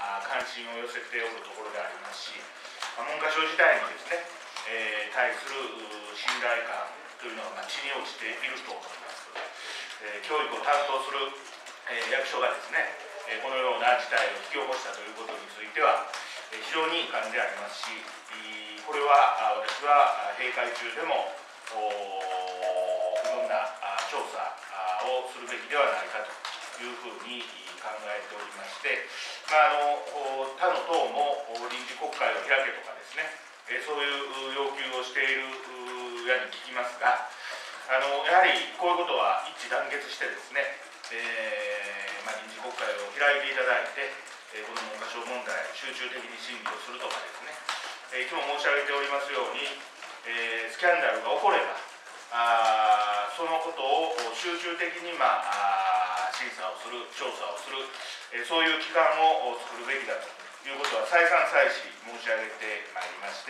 関心を寄せておるところでありますし、文科省自体にですね、対する信頼感というのが地に落ちていると思います。教育を担当する役所がですね、このような事態を引き起こしたということについては、非常に遺憾でありますし、これは私は閉会中でもいろんな調査をするべきではないかというふうに考えておりまして、他の党も臨時国会を開けとかですね、そういう要求をしているやに聞きますが、やはりこういうことは一致団結してですね、臨時国会を開いていただいて、この文科省問題、集中的に審議をするとかですね、いつも申し上げておりますように、スキャンダルが起これば、そのことを集中的に、審査をする、調査をする、そういう機関を作るべきだということは再三再四申し上げてまいりまして、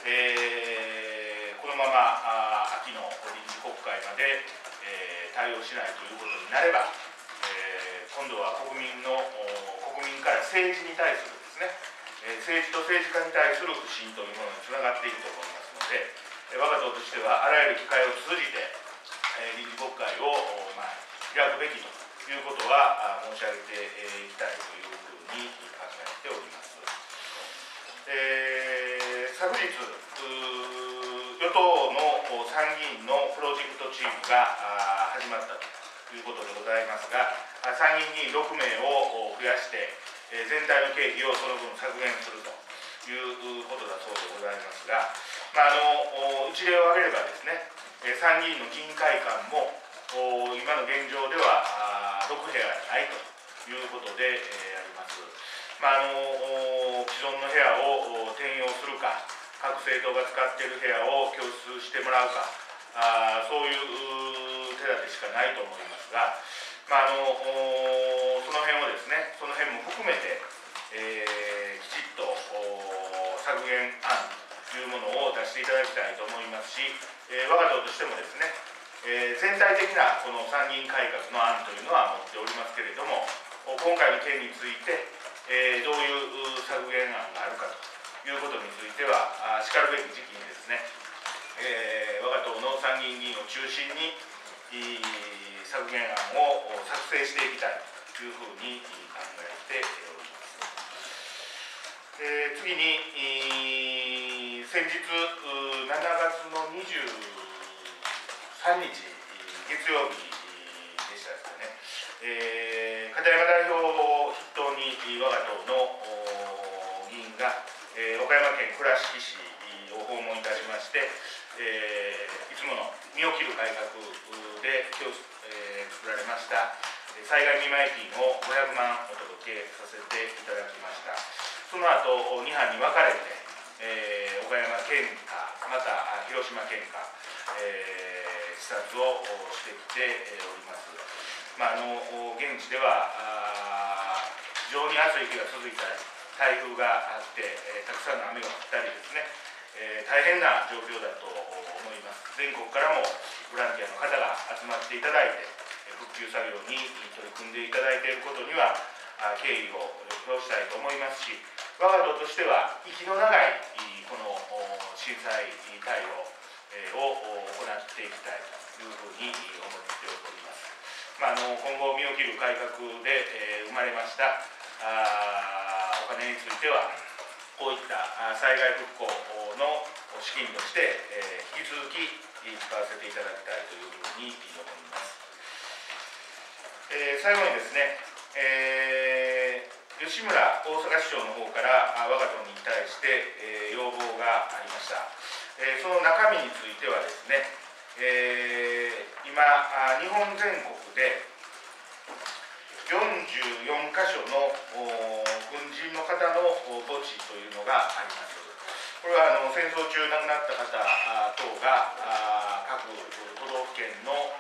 このまま秋の臨時国会まで、対応しないということになれば、今度は国民から政治に対するですね、政治と政治家に対する不信というものにつながっていると思いますので、我が党としてはあらゆる機会を通じて、臨時国会を、開くべきということは申し上げていきたいというふうに考えております。昨日、与党の参議院のプロジェクトチームが始まったということでございますが、参議院議員6名を増やして、全体の経費をその分削減するということだそうでございますが、一例を挙げればですね、参議院の議員会館も今の現状では6部屋ないということであります。既存の部屋を転用するか、各政党が使っている部屋を供出してもらうか、そういう手立てしかないと思いますが、その辺をですね、その辺も含めて、きちっと削減案というものを出していただきたいと思いますし、我が党としてもですね、全体的なこの参議院改革の案というのは持っておりますけれども、今回の件について、どういう削減案があるかということについては、しかるべき時期にですね、我が党の参議院議員を中心に削減案を作成していきたいというふうに考えております。次に、先日7月の23日月曜日でしたですね、片山代表を筆頭に我が党の議員が、岡山県倉敷市を訪問いたしまして、いつもの身を切る改革で今日、作られました災害見舞金を500万お届けさせていただきました。その後2班に分かれて、岡山県下また広島県下、視察をしてきております。現地では非常に暑い日が続いたり、台風があって、たくさんの雨が降ったりですね、大変な状況だと思います。全国からもボランティアの方が集まっていただいて、復旧作業に取り組んでいただいていることには敬意を表したいと思いますし、我が党としては息の長いこの震災対応を行っていきたいというふうに思っております。今後身を切る改革で生まれましたお金については、こういった災害復興の資金として引き続き使わせていただきたいというふうに思います。最後にですね、吉村大阪市長の方から我が党に対して、要望がありました。その中身についてはですね、今日本全国で44カ所の軍人の方の墓地というのがあります。これは戦争中亡くなった方等が各都道府県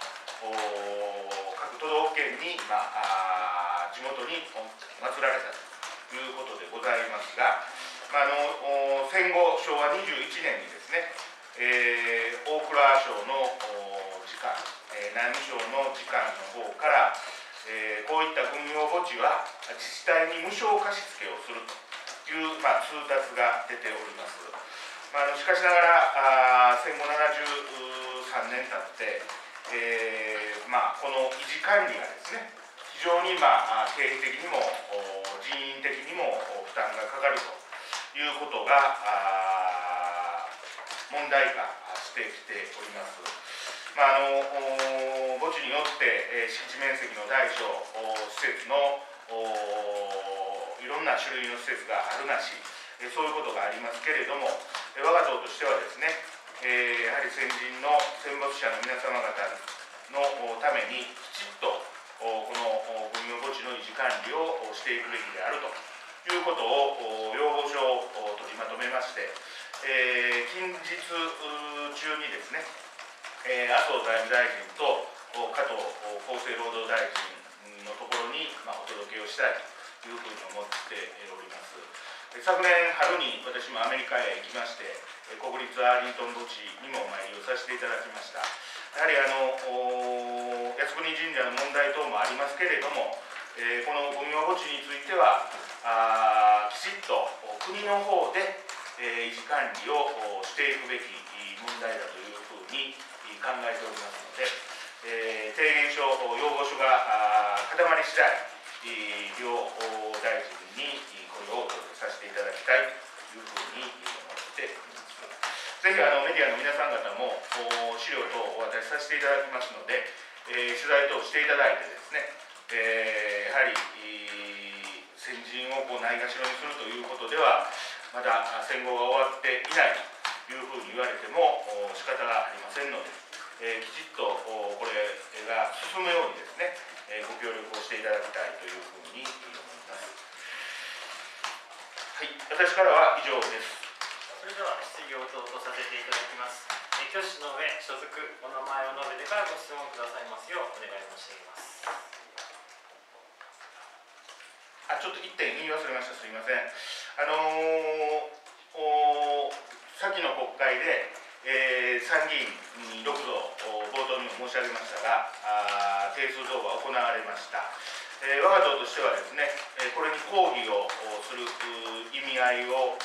に、地元に祀られたということでございますが、戦後昭和21年にですね、大蔵省の次官、内務省の次官の方から、 こういった軍用墓地は自治体に無償貸付をするという、通達が出ております。しかしながら戦後73年経って、この維持管理がですね、非常に経費的にも人員的にも負担がかかるということが問題化してきております。墓地によって敷地面積の大小、施設のいろんな種類の施設があるなし、そういうことがありますけれども、我が党としてはですね、やはり先人の戦没者の皆様方のためにきちっとこの軍用墓地の維持管理をしていくべきであるということを要望書を取りまとめまして、近日中にですね、麻生財務大臣と加藤厚生労働大臣のところにお届けをしたいというふうに思っております。昨年春に私もアメリカへ行きまして、国立アーリントン墓地にもお参りをさせていただきました。やはり靖国神社の問題等もありますけれども、この軍用墓地についてはきちっと国の方で維持管理をしていくべき問題だというふうに考えておりますので、提言書、要望書が固まり次第、両大臣にこれをお届けさせていただきたいというふうに思っております。ぜひメディアの皆さん方も資料等をお渡しさせていただきますので、取材等していただいてですね、やはり先人をないがしろにするということでは、まだ戦後が終わっていないというふうに言われても仕方がありませんので、きちっとこれが進むようにですね、ご協力をしていただきたいというふうに思います。はい、私からは以上です。 それでは質疑応答とさせていただきます。挙手の上、所属、お名前を述べてからご質問くださいますようお願い申し上げます。 ちょっと1点言い忘れました。すみません。先の国会で、参議院6増、冒頭にも申し上げましたが、定数増が行われました。我が党としてはですね、これに抗議をする意味合いを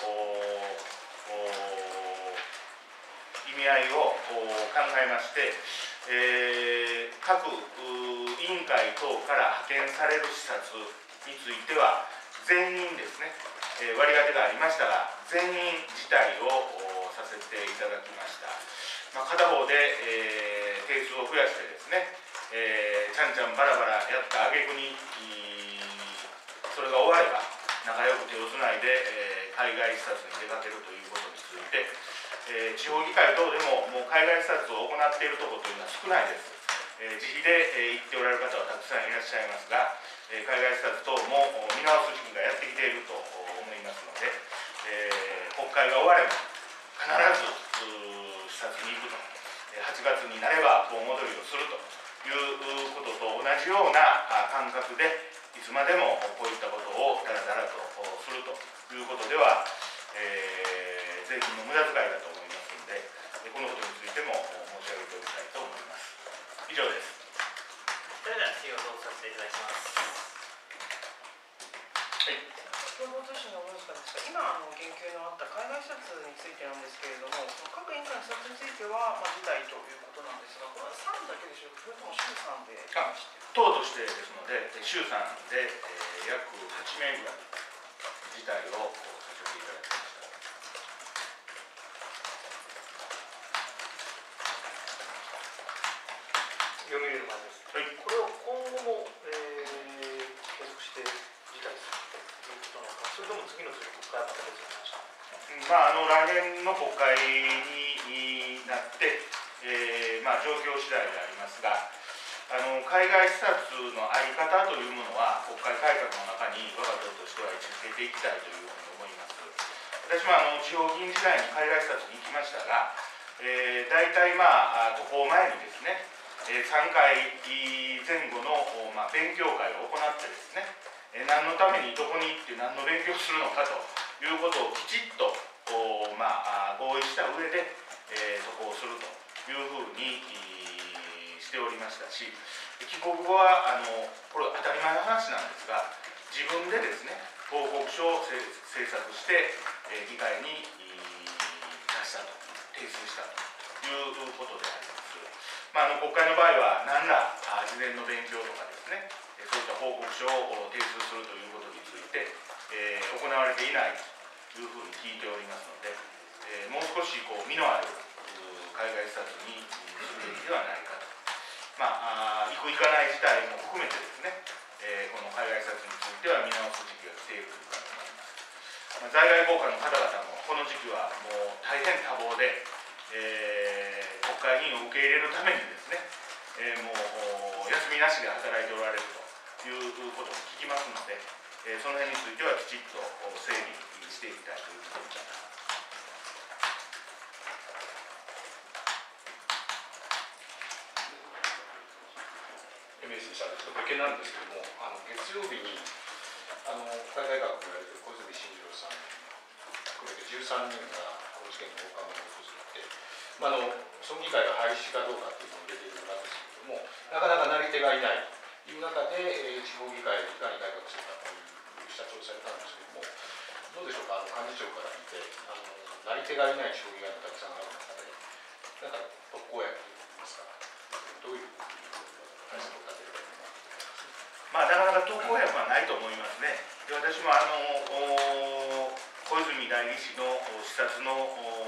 考えまして、各委員会等から派遣される視察については全員ですね、割り当てがありましたが全員辞退をさせていただきました。片方で、定数を増やしてですね、ちゃんちゃんバラバラやった挙句にそれが終われば仲良く手をつないで、海外視察に出かけるということについて、地方議会等でももう海外視察を行っているところというのは少ないです。自費で行っておられる方はたくさんいらっしゃいますが、海外視察等も見直す時期がやってきていると思いますので、国会が終われば必ず視察に行くと、8月になれば盆踊りをするということと同じような感覚でいつまでもこういったことをだらだらとするということでは、税金の無駄遣いだと思いますので、このことについても申し上げておきたいと思います。以上です。 それでは質疑をどうぞさせていただきます。 共同通信の小野塚ですが、今言及のあった海外視察についてなんですけれども、各委員会の視察については辞退ということなんですが、これは3だけでしょうか、それとも衆参で。 党としてですので、衆参で、約8名ぐらい辞退をさせていただきました。 読売の前です。 はい、 これを今後も、継続して辞退するということなのか、それとも次の国会はまた別の話か。 来年の国会になって、状況次第でありますが、海外視察の在り方というものは、国会改革の中に我が党としては位置づけていきたいというふうに思います。私も地方議員時代に海外視察に行きましたが、大体渡航前にですね、3回前後の勉強会を行ってですね、何のためにどこに行って何の勉強をするのかということをきちっと合意した上で渡航するというふうにしておりましたし、 帰国後はこれ当たり前の話なんですが、自分でですね報告書を制作して、議会に出したと、提出したということであります。国会の場合は何ら事前の勉強とかですね、そういった報告書を提出するということについて、行われていないというふうに聞いておりますので、もう少し実のある海外視察にするべきではないかと、行く行かない自体も含めてですね、この海外視察については見直す時期が来ているというかと思います。在外邦官の方々もこの時期はもう大変多忙で、国会議員を受け入れるためにですね、もう休みなしで働いておられるということも聞きますので、その辺についてはきちっと整理していきたいというふうに思います。 MSC さん、ちょっとご意見なんですけども、月曜日に海外学をやられている小泉進次郎さん含めて13人がこの事件の放火の報告をしていて、村議会が廃止かどうかというのを入れているわけですけれども、なかなかなり手がいないという中で、地方議会をいかに改革するかという社長をされたんですけれども、どうでしょうか、幹事長から見て、なり手がいない地方議会がたくさんある中で、なんか特効薬といいますか、どういう対策を立てるか。 なかなか特効薬はないと思いますね。で、私も小泉代議士の視察の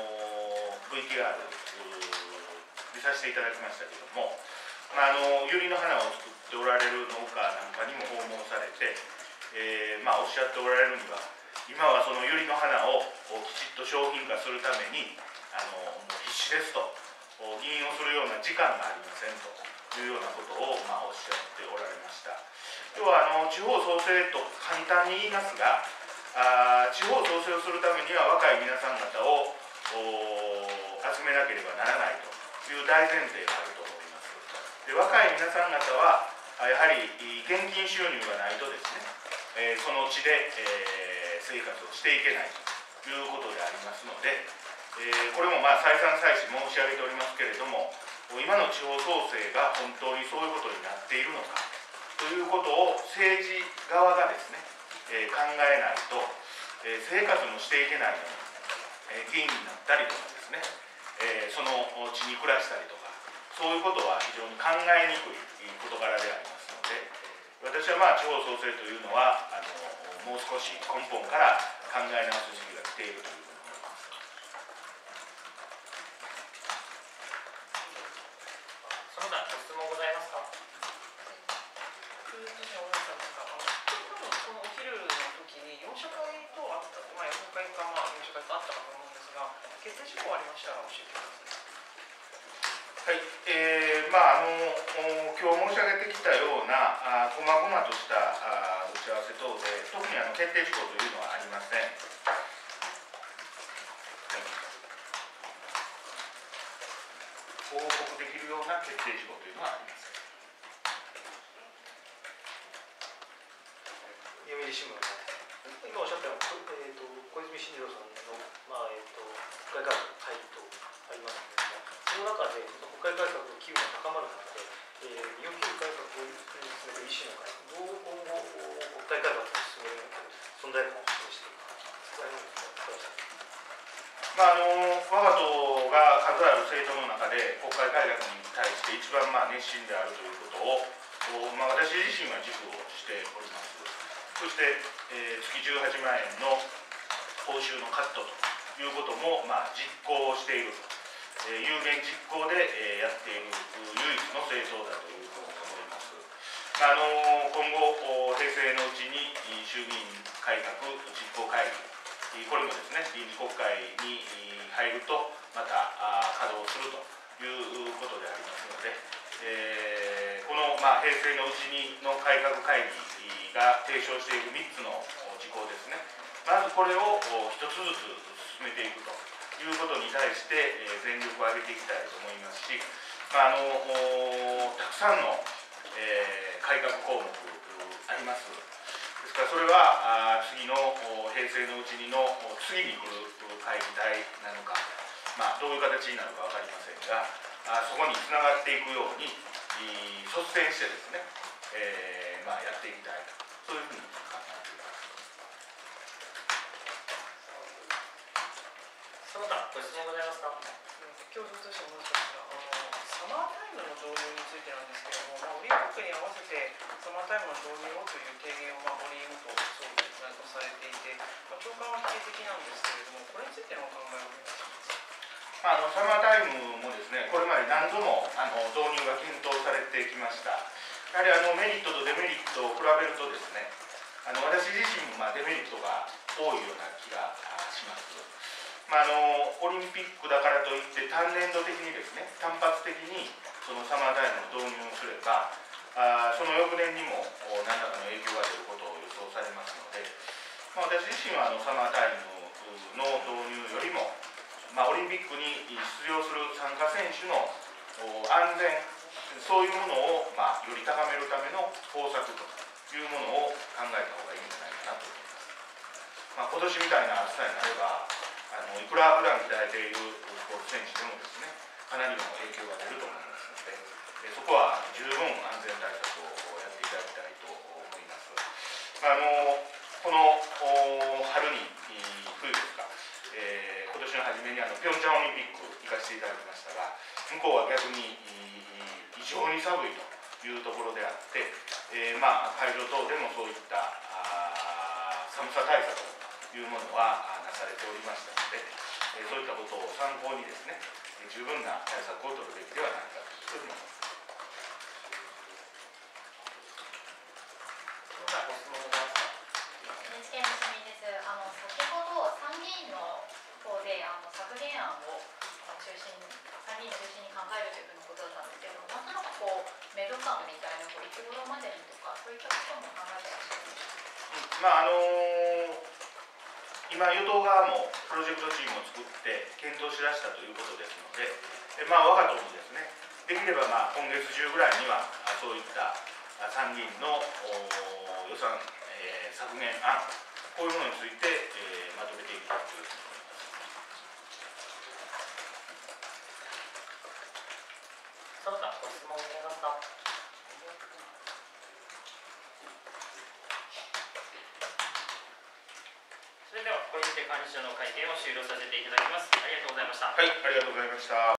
VTR 見させていただきましたけれども、ユリの花を作っておられる農家なんかにも訪問されて、おっしゃっておられるには、今はそのユリの花をきちっと商品化するためにもう必死ですと、議員をするような時間がありませんというようなことをおっしゃっておられました。要は地方創生と簡単に言いますが、地方創生をするためには若い皆さん方を集めなければならないという大前提があると思います。で、若い皆さん方はやはり現金収入がないとですね、その地で、生活をしていけないということでありますので、これも再三再四申し上げておりますけれども、今の地方創生が本当にそういうことになっているのかということを政治側がですね、考えないと、生活もしていけないのに、議員になったりとかですね、その地に暮らしたりとか、そういうことは非常に考えにくい事柄でありますので、私は地方創生というのはもう少し根本から考え直す時期が来ているというふうに思います。 その他ご質問ございますか。 このお昼の時に4社会とあった、4会か4社会とあったかと思うんですが、決定事項ありましたら教えてください。 はい、今日申し上げてきたような細々とした打ち合わせ等で、特に決定事項というのはありません。報告できるような決定事項というのはありません。 読売新聞、今おっしゃったように、小泉進次郎さんの、国会改革会議とありますけれども、その中で国会改革の機運が高まる中で、日本企業改革を進める維新の会、どう今後国会改革を進める存在感を示していくか、 我が党が数ある政党の中で国会改革に対して一番熱心であるということを、私自身は自負をしております。そして、月18万円の報酬のカットということも実行していると、有言実行でやっている唯一の政党だというふうに思います。今後、平成のうちに衆議院改革実行会議、これもですね、臨時国会に入ると、また稼働するということでありますので、この平成のうちにの改革会議が提唱している3つの事項ですね、まずこれを一つずつ進めていくということに対して全力を挙げていきたいと思いますし、たくさんの改革項目あります。ですからそれは次の平成のうちにの次に来る会議体なのか、どういう形になるか分かりませんが、そこにつながっていくように率先してですね、まあ、やっていきたいと、そういうふうに考えています。 その他ご質問ございますか。 教授としてもしかしたらサマータイムの導入についてなんですけれども、オリンピックに合わせてサマータイムの導入をという提言を森元総理がされていて、長官は否定的なんですけれども、これについてのお考えをお願いします。 サマータイムもですね、これまで何度も導入が検討されてきました。やはりメリットとデメリットを比べるとですね、私自身もデメリットが多いような気がします。オリンピックだからといって単年度的にですね、単発的にそのサマータイムを導入すれば、その翌年にも何らかの影響が出ることを予想されますので、私自身はサマータイムの導入よりも、オリンピックに出場する参加選手の安全、そういうものをより高めるための方策というものを考えた方がいいんじゃないかなと思います。今年みたいな暑さになれば、いくら普段鍛えているスポーツ選手でもですね、かなりの影響が出ると思いますので、そこは十分安全対策をやっていただきたいと思います。この春に、冬ですか、今年の初めにピョンチャンオリンピック行かせていただきましたが、向こうは逆に異常に寒いというところであって、会場等でもそういった寒さ対策というものはなされておりましたので、そういったことを参考にですね、十分な対策を取るべきではないかというふうに思います。 その他ご質問ございますか。 NHK の市民です。先ほど参議院の方で削減案を参議院中心に考えるというふうなことだったんですけども、なんとなくメド感みたいな、いつ頃までにとか、そういったことも考えていらっしゃるんですか。 今、与党側もプロジェクトチームを作って検討しだしたということですので、我が党もですね、できれば今月中ぐらいにはそういった参議院の予算、削減案、こういうものについて、まとめていきたいというふうに思います。 その他ご質問ございますか。それでは小池幹事長の会見を終了させていただきます。ありがとうございました。 はい、ありがとうございました。